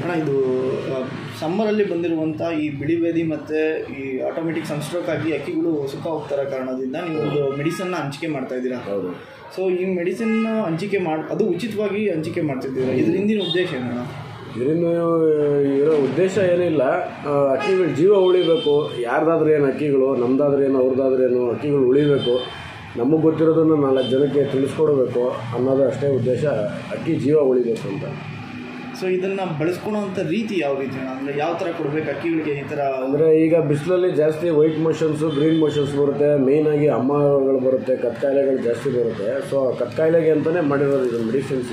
ಅಣ್ಣ, ಇದು ಸಮ್ಮರಲ್ಲಿ ಬಂದಿರುವಂಥ ಈ ಬಿಳಿಬೇದಿ ಮತ್ತು ಈ ಆಟೋಮೆಟಿಕ್ ಸನ್ಸ್ಟ್ರೋಕ್ ಆಗಿ ಅಕ್ಕಿಗಳು ಸುಖ ಹೋಗ್ತಾರ ಕಾರಣದಿಂದ ನೀವು ಒಂದು ಮೆಡಿಸನ್ನ ಹಂಚಿಕೆ ಮಾಡ್ತಾ ಇದ್ದೀರಾ. ಹೌದು. ಸೊ ಈ ಮೆಡಿಸಿನ್ನ ಹಂಚಿಕೆ ಅದು ಉಚಿತವಾಗಿ ಹಂಚಿಕೆ ಮಾಡ್ತಿದ್ದೀರಾ. ಇದರಿಂದ ಉದ್ದೇಶ ಏನಣ್ಣ? ಇದರಿಂದ ಇರೋ ಉದ್ದೇಶ ಏನಿಲ್ಲ, ಅಕ್ಕಿಗಳು ಜೀವ ಉಳಿಬೇಕು. ಯಾರ್ದಾದ್ರೂ ಏನು ಅಕ್ಕಿಗಳು, ನಮ್ಮದಾದ್ರೇನು ಅವ್ರದ್ದಾದ್ರೇನು ಅಕ್ಕಿಗಳು ಉಳಿಬೇಕು, ನಮಗೆ ಗೊತ್ತಿರೋದನ್ನು 4 ಜನಕ್ಕೆ ತಿಳಿಸ್ಕೊಡ್ಬೇಕು ಅನ್ನೋದು ಅಷ್ಟೇ ಉದ್ದೇಶ. ಅಕ್ಕಿ ಜೀವ ಉಳಿಬೇಕು ಅಂತ. ಸೊ ಇದನ್ನು ಬಳಸ್ಕೊಳೋವಂಥ ರೀತಿ ಯಾವ ರೀತಿ ಅಂದರೆ ಯಾವ ಥರ ಕೊಡಬೇಕು ಅಕ್ಕಿಗಳಿಗೆ? ಈ ಥರ ಅಂದರೆ ಈಗ ಬಿಸಿಲಲ್ಲಿ ಜಾಸ್ತಿ ವೈಟ್ ಮೋಷನ್ಸು, ಗ್ರೀನ್ ಮೋಷನ್ಸ್ ಬರುತ್ತೆ. ಮೇಯ್ನಾಗಿ ಅಮ್ಮಗಳು ಬರುತ್ತೆ, ಕತ್ಕಾಯಿಲೆಗಳು ಜಾಸ್ತಿ ಬರುತ್ತೆ. ಸೊ ಕತ್ಕಾಯಿಲೆಗೆ ಅಂತಲೇ ಮಾಡಿರೋದು ಇದು ಮೆಡಿಸಿನ್ಸ್.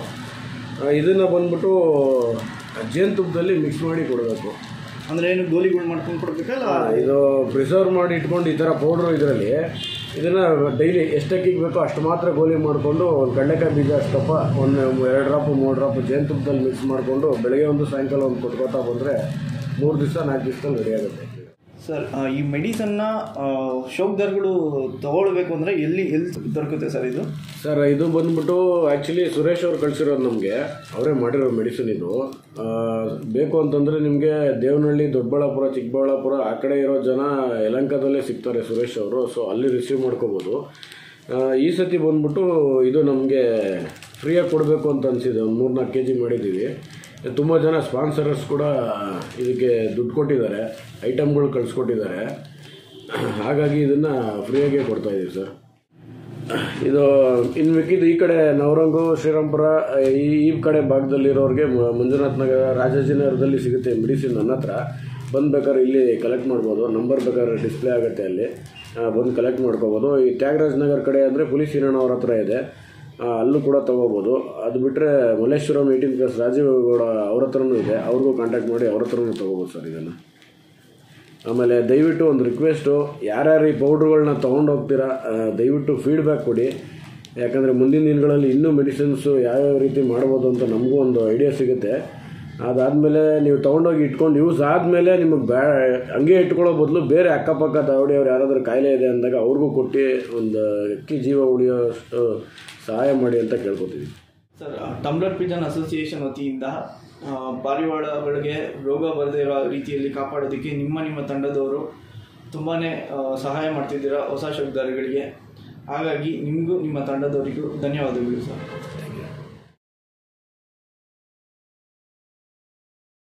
ಇದನ್ನು ಬಂದ್ಬಿಟ್ಟು ಜೇನುತುಪ್ಪದಲ್ಲಿ ಮಿಕ್ಸ್ ಮಾಡಿ ಕೊಡಬೇಕು. ಅಂದರೆ ಏನು ಗೋಲಿಗಳು ಮಾಡ್ಕೊಂಡು ಕೊಡಬೇಕಲ್ಲ? ಇದು ಪ್ರಿಸರ್ವ್ ಮಾಡಿ ಇಟ್ಕೊಂಡು ಈ ಥರ ಪೌಡ್ರು ಇದರಲ್ಲಿ ಇದನ್ನು ಡೈಲಿ ಎಷ್ಟು ಅಕ್ಕಿಗೆ ಬೇಕೋ ಅಷ್ಟು ಮಾತ್ರ ಗೋಲಿ ಮಾಡಿಕೊಂಡು ಒಂದು ಕಡಲೆಕಾಯಿ ಬೀಜ ಅಷ್ಟಪ್ಪ 2 ಡ್ರಾಪು 3 ಡ್ರಾಪು ಜೇನುತುಪ್ಪದಲ್ಲಿ ಮಿಕ್ಸ್ ಮಾಡಿಕೊಂಡು ಬೆಳಗ್ಗೆ ಒಂದು ಸಾಯಂಕಾಲ ಒಂದು ಕೊಟ್ಕೋತಾ ಬಂದರೆ 3 ದಿವಸ 4 ದಿವಸದಲ್ಲಿ ರೆಡಿ ಆಗುತ್ತೆ. ಸರ್, ಈ ಮೆಡಿಸನ್ನ ಶೋಕ್ದಾರ್ಗಳು ತಗೊಳ್ಬೇಕು ಅಂದರೆ ಎಲ್ಲಿ ದೊರಕುತ್ತೆ ಸರ್ ಇದು? ಸರ್, ಇದು ಬಂದ್ಬಿಟ್ಟು ಆ್ಯಕ್ಚುಲಿ ಸುರೇಶ್ ಅವ್ರು ಕಳಿಸಿರೋದು ನಮಗೆ. ಅವರೇ ಮಾಡಿರೋ ಮೆಡಿಸಿನ್ ಇದು. ಬೇಕು ಅಂತಂದರೆ ನಿಮಗೆ ದೇವನಹಳ್ಳಿ, ದೊಡ್ಡಬಳ್ಳಾಪುರ, ಚಿಕ್ಕಬಳ್ಳಾಪುರ ಆ ಕಡೆ ಇರೋ ಜನ ಯಲಹಂಕದಲ್ಲೇ ಸಿಗ್ತಾರೆ ಸುರೇಶ್ ಅವರು. ಸೊ ಅಲ್ಲಿ ರಿಸೀವ್ ಮಾಡ್ಕೋಬೋದು. ಈ ಸತಿ ಬಂದ್ಬಿಟ್ಟು ಇದು ನಮಗೆ ಫ್ರೀಯಾಗಿ ಕೊಡಬೇಕು ಅಂತ ಅನಿಸಿದೆ. ಒಂದು 3-4 kg ಮಾಡಿದ್ದೀವಿ. ತುಂಬ ಜನ ಸ್ಪಾನ್ಸರರ್ಸ್ ಕೂಡ ಇದಕ್ಕೆ ದುಡ್ಡು ಕೊಟ್ಟಿದ್ದಾರೆ, ಐಟಮ್ಗಳು ಕಳಿಸ್ಕೊಟ್ಟಿದ್ದಾರೆ. ಹಾಗಾಗಿ ಇದನ್ನು ಫ್ರೀಯಾಗೇ ಕೊಡ್ತಾಯಿದ್ದೀವಿ ಸರ್. ಇದು ಇನ್ನು ಮಿಕ್ಕಿದ್ದು ಈ ಕಡೆ ನವರಂಗು, ಶ್ರೀರಾಮ್ಪುರ ಈ ಕಡೆ ಭಾಗದಲ್ಲಿರೋರಿಗೆ ಮಂಜುನಾಥ್ ನಗರ, ರಾಜಾಜಿನಗರದಲ್ಲಿ ಸಿಗುತ್ತೆ ಮೆಡಿಸಿನ್. ನನ್ನ ಹತ್ರ ಬಂದು ಬೇಕಾದ್ರೆ ಇಲ್ಲಿ ಕಲೆಕ್ಟ್ ಮಾಡ್ಬೋದು. ನಂಬರ್ ಬೇಕಾದ್ರೆ ಡಿಸ್ಪ್ಲೇ ಆಗುತ್ತೆ, ಅಲ್ಲಿ ಬಂದು ಕಲೆಕ್ಟ್ ಮಾಡ್ಕೋಬೋದು. ಈ ತ್ಯಾಗರಾಜ್ ನಗರ ಕಡೆ ಅಂದರೆ ಪೊಲೀಸ್ ಹಿರಣ್ಣ ಅವ್ರ ಹತ್ರ ಇದೆ, ಅಲ್ಲೂ ಕೂಡ ತೊಗೋಬೋದು. ಅದು ಬಿಟ್ಟರೆ ಮಲ್ಲೇಶ್ವರಂ 18+ ರಾಜೀವ್ ಗೌಡ ಅವ್ರ ಹತ್ರನೂ ಇದೆ, ಅವ್ರಿಗೂ ಕಾಂಟ್ಯಾಕ್ಟ್ ಮಾಡಿ ಅವ್ರ ಹತ್ರನೂ ತೊಗೋಬೋದು ಸರ್ ಇದನ್ನು. ಆಮೇಲೆ ದಯವಿಟ್ಟು ಒಂದು ರಿಕ್ವೆಸ್ಟು, ಯಾರ್ಯಾರು ಈ ಪೌಡ್ರುಗಳನ್ನ ತೊಗೊಂಡೋಗ್ತೀರಾ ದಯವಿಟ್ಟು ಫೀಡ್ಬ್ಯಾಕ್ ಕೊಡಿ. ಯಾಕಂದರೆ ಮುಂದಿನ ದಿನಗಳಲ್ಲಿ ಇನ್ನೂ ಮೆಡಿಸಿನ್ಸು ಯಾವ್ಯಾವ ರೀತಿ ಮಾಡ್ಬೋದು ಅಂತ ನಮಗೂ ಒಂದು ಐಡಿಯಾ ಸಿಗುತ್ತೆ. ಅದಾದಮೇಲೆ ನೀವು ತೊಗೊಂಡೋಗಿ ಇಟ್ಕೊಂಡು ಯೂಸ್ ಆದಮೇಲೆ ನಿಮಗೆ ಹಂಗೆ ಇಟ್ಕೊಳ್ಳೋ ಬದಲು ಬೇರೆ ಅಕ್ಕಪಕ್ಕ ತಾವಡಿಯವ್ರು ಯಾರಾದರೂ ಕಾಯಿಲೆ ಇದೆ ಅಂದಾಗ ಅವ್ರಿಗೂ ಕೊಟ್ಟು ಒಂದು ಅಕ್ಕಿ ಜೀವ ಉಳಿಯೋಷ್ಟು ಸಹಾಯ ಮಾಡಿ ಅಂತ ಕೇಳ್ಕೊತೀವಿ ಸರ್. ಟಂಬ್ಲರ್ ಪಿಜನ್ ಅಸೋಸಿಯೇಷನ್ ವತಿಯಿಂದ ಪಾರಿವಾಳಗಳಿಗೆ ರೋಗ ಬರದೇ ಇರೋ ರೀತಿಯಲ್ಲಿ ಕಾಪಾಡೋದಕ್ಕೆ ನಿಮ್ಮ ತಂಡದವರು ತುಂಬಾ ಸಹಾಯ ಮಾಡ್ತಿದ್ದೀರಾ ಹೊಸ ಶೋಕ್ದಾರಗಳಿಗೆ. ಹಾಗಾಗಿ ನಿಮಗೂ ನಿಮ್ಮ ತಂಡದವರಿಗೂ ಧನ್ಯವಾದಗಳು ಸರ್.